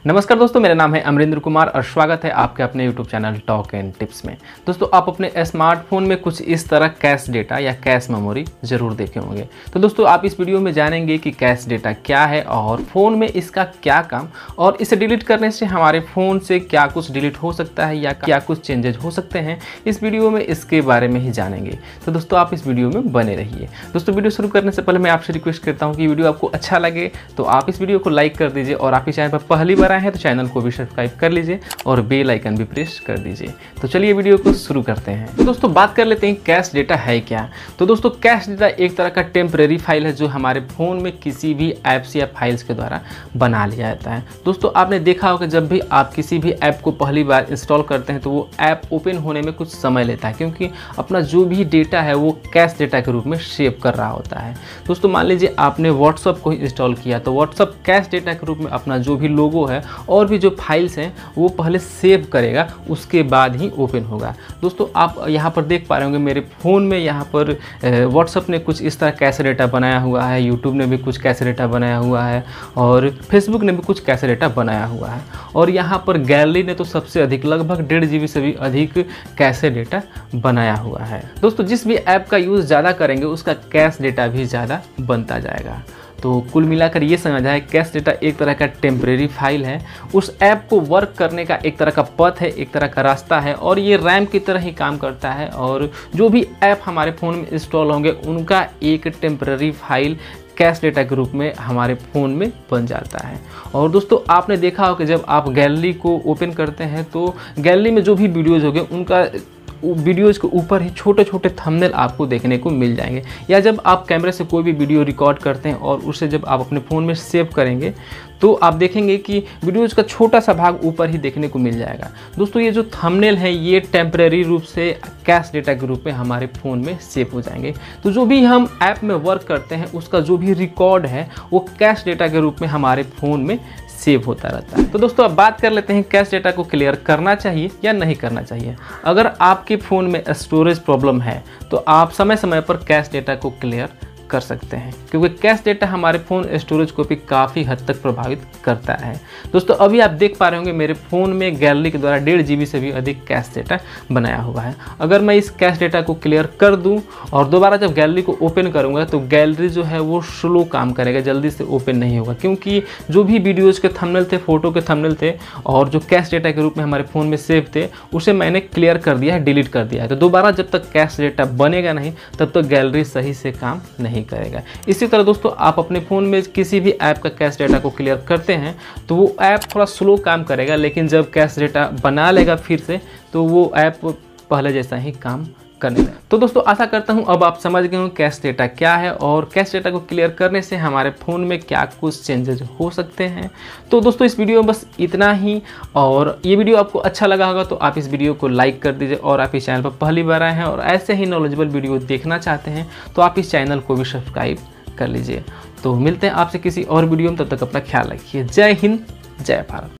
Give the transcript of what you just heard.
नमस्कार दोस्तों, मेरा नाम है अमरिंदर कुमार और स्वागत है आपके अपने YouTube channel talk and tips में। दोस्तों, आप अपने स्मार्टफोन में कुछ इस तरह कैश डेटा या कैश मेमोरी जरूर देखे होंगे। तो दोस्तों, आप इस वीडियो में जानेंगे कि कैश डेटा क्या है और फ़ोन में इसका क्या काम, और इसे डिलीट करने से हमारे फ़ोन से क्या कुछ डिलीट हो सकता है या क्या कुछ चेंजेज हो सकते हैं। इस वीडियो में इसके बारे में ही जानेंगे। तो दोस्तों, आप इस वीडियो में बने रहिए। दोस्तों, वीडियो शुरू करने से पहले मैं आपसे रिक्वेस्ट करता हूँ कि वीडियो आपको अच्छा लगे तो आप इस वीडियो को लाइक कर दीजिए, और आप इस चैनल पर पहली बार आए हैं तो चैनल को भी सब्सक्राइब कर लीजिए और बेल आइकन भी प्रेस कर दीजिए। तो चलिए वीडियो को शुरू करते हैं। तो दोस्तों, बात कर लेते हैं कैश डेटा है क्या। तो दोस्तों, कैश डेटा एक तरह का टेम्परेरी फाइल है जो हमारे फ़ोन में किसी भी ऐप्स या फाइल्स के द्वारा बना लिया जाता है। दोस्तों, आपने देखा होगा जब भी आप किसी भी ऐप को पहली बार इंस्टॉल करते हैं तो वो ऐप ओपन होने में कुछ समय लेता है, क्योंकि अपना जो भी डेटा है वो कैश डेटा के रूप में सेव कर रहा होता है। दोस्तों, मान लीजिए आपने व्हाट्सअप को इंस्टॉल किया तो व्हाट्सअप कैश डेटा के रूप में अपना जो भी लोगो है और भी जो फाइल्स हैं वो पहले सेव करेगा, उसके बाद ही ओपन होगा। दोस्तों, आप यहाँ पर देख पा रहे होंगे मेरे फ़ोन में यहाँ पर व्हाट्सअप ने कुछ इस तरह कैश डेटा बनाया हुआ है, यूट्यूब ने भी कुछ कैश डेटा बनाया हुआ है और फेसबुक ने भी कुछ कैश डेटा बनाया हुआ है, और यहाँ पर गैलरी ने तो सबसे अधिक लगभग 1.5 GB से भी अधिक कैश डेटा बनाया हुआ है। दोस्तों, जिस भी ऐप का यूज़ ज़्यादा करेंगे उसका कैश डेटा भी ज़्यादा बनता जाएगा। तो कुल मिलाकर ये समझ आए, कैश डेटा एक तरह का टेम्परेरी फाइल है, उस ऐप को वर्क करने का एक तरह का पथ है, एक तरह का रास्ता है, और ये रैम की तरह ही काम करता है। और जो भी ऐप हमारे फ़ोन में इंस्टॉल होंगे उनका एक टेम्परेरी फाइल कैश डेटा के रूप में हमारे फ़ोन में बन जाता है। और दोस्तों, आपने देखा हो कि जब आप गैलरी को ओपन करते हैं तो गैलरी में जो भी वीडियोज़ होंगे उनका वीडियोज़ के ऊपर ही छोटे छोटे थंबनेल आपको देखने को मिल जाएंगे, या जब आप कैमरे से कोई भी वीडियो रिकॉर्ड करते हैं और उसे जब आप अपने फ़ोन में सेव करेंगे तो आप देखेंगे कि वीडियोज़ का छोटा सा भाग ऊपर ही देखने को मिल जाएगा। दोस्तों, ये जो थंबनेल है ये टेम्परेरी रूप से कैश डेटा के रूप में हमारे फ़ोन में सेव हो जाएंगे। तो जो भी हम ऐप में वर्क करते हैं उसका जो भी रिकॉर्ड है वो कैश डेटा के रूप में हमारे फ़ोन में सेव होता रहता है। तो दोस्तों, अब बात कर लेते हैं कैश डेटा को क्लियर करना चाहिए या नहीं करना चाहिए। अगर आपके फ़ोन में स्टोरेज प्रॉब्लम है तो आप समय समय पर कैश डेटा को क्लियर कर सकते हैं, क्योंकि कैश डेटा हमारे फ़ोन स्टोरेज को भी काफ़ी हद तक प्रभावित करता है। दोस्तों, अभी आप देख पा रहे होंगे मेरे फ़ोन में गैलरी के द्वारा 1.5 GB से भी अधिक कैश डेटा बनाया हुआ है। अगर मैं इस कैश डेटा को क्लियर कर दूं और दोबारा जब गैलरी को ओपन करूंगा तो गैलरी जो है वो स्लो काम करेगा, जल्दी से ओपन नहीं होगा, क्योंकि जो भी वीडियोज़ के थंबनेल थे, फोटो के थंबनेल थे और जो कैश डेटा के रूप में हमारे फ़ोन में सेव थे उसे मैंने क्लियर कर दिया है, डिलीट कर दिया है। तो दोबारा जब तक कैश डेटा बनेगा नहीं तब तक गैलरी सही से काम नहीं करेगा। इसी तरह दोस्तों, आप अपने फ़ोन में किसी भी ऐप का कैश डेटा को क्लियर करते हैं तो वो ऐप थोड़ा स्लो काम करेगा, लेकिन जब कैश डेटा बना लेगा फिर से तो वो ऐप पहले जैसा ही काम करने लगे। तो दोस्तों, आशा करता हूँ अब आप समझ गए हो कैश डेटा क्या है और कैश डेटा को क्लियर करने से हमारे फ़ोन में क्या कुछ चेंजेस हो सकते हैं। तो दोस्तों, इस वीडियो में बस इतना ही, और ये वीडियो आपको अच्छा लगा होगा तो आप इस वीडियो को लाइक कर दीजिए, और आप इस चैनल पर पहली बार आए हैं और ऐसे ही नॉलेजेबल वीडियो देखना चाहते हैं तो आप इस चैनल को भी सब्सक्राइब कर लीजिए। तो मिलते हैं आपसे किसी और वीडियो में, तब तक अपना ख्याल रखिए। जय हिंद, जय भारत।